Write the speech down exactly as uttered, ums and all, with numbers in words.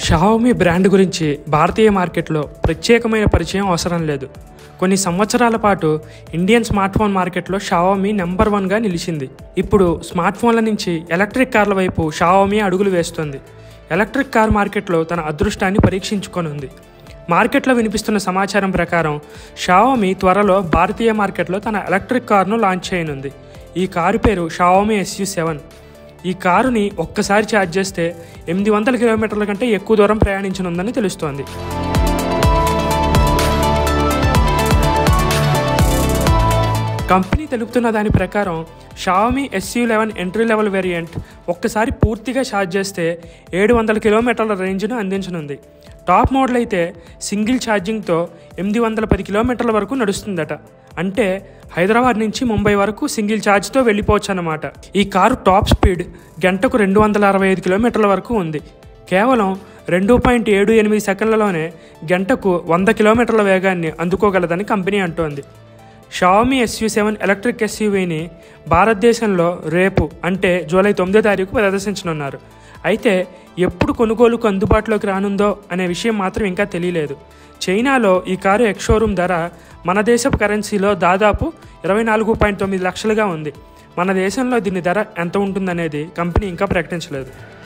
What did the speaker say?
Xiaomi brand గురించి భారతీయ మార్కెట్లో ప్రత్యేకమైన పరిచయం అవసరం లేదు. కొన్ని సంవత్సరాల పాటు ఇండియన్ స్మార్ట్ ఫోన్ మార్కెట్లో షావోమీ నెంబర్ వన్గా నిలిచింది. ఇప్పుడు స్మార్ట్ ఫోన్ల నుంచి ఎలక్ట్రిక్ కార్ల వైపు షావోమీ అడుగులు వేస్తుంది. ఎలక్ట్రిక్ కార్ మార్కెట్లో తన అదృష్టాన్ని పరీక్షించుకొనుంది. మార్కెట్లో వినిపిస్తున్న సమాచారం ప్రకారం షావోమీ త్వరలో భారతీయ మార్కెట్లో తన ఎలక్ట్రిక్ కార్ను లాంచ్ చేయనుంది. ఈ కారు పేరు షావోమీ ఎస్ యూ సెవెన్. ఈ కారుని ఒక్కసారి ఛార్జ్ చేస్తే ఎనిమిది వందల కిలోమీటర్ల కంటే ఎక్కువ దూరం ప్రయాణించనుందని తెలుస్తోంది. కంపెనీ తెలుపుతున్న దాని ప్రకారం Xiaomi S U eleven entry level variant ఒక్కసారి పూర్తిగా ఛార్జ్ చేస్తే ఏడు వందల కిలోమీటర్ల రేంజ్ను అందించనుంది. టాప్ మోడల్ అయితే సింగిల్ ఛార్జింగ్తో ఎనిమిది వందల పది కిలోమీటర్ల వరకు నడుస్తుందట. అంటే హైదరాబాద్ నుంచి ముంబై వరకు సింగిల్ ఛార్జ్తో వెళ్ళిపోవచ్చు అన్నమాట. ఈ కారు టాప్ స్పీడ్ గంటకు రెండు వందల అరవై ఐదు కిలోమీటర్ల వరకు ఉంది. కేవలం రెండు పాయింట్ ఏడు ఎనిమిది సెకండ్లలోనే గంటకు వంద కిలోమీటర్ల వేగాన్ని అందుకోగలదని కంపెనీ అంటోంది. Xiaomi S U seven electric ఎస్యూవీని భారతదేశంలో రేపు అంటే జూలై తొమ్మిదో తారీఖు ప్రదర్శించనున్నారు. అయితే ఎప్పుడు కొనుగోలుకు అందుబాటులోకి రానుందో అనే విషయం మాత్రం ఇంకా తెలియలేదు. చైనాలో ఈ కారు ఎక్స్ షోరూమ్ ధర మన దేశపు కరెన్సీలో దాదాపు ఇరవై నాలుగు పాయింట్ తొమ్మిది లక్షలుగా ఉంది. మన దేశంలో దీని ధర ఎంత ఉంటుందనేది కంపెనీ ఇంకా ప్రకటించలేదు.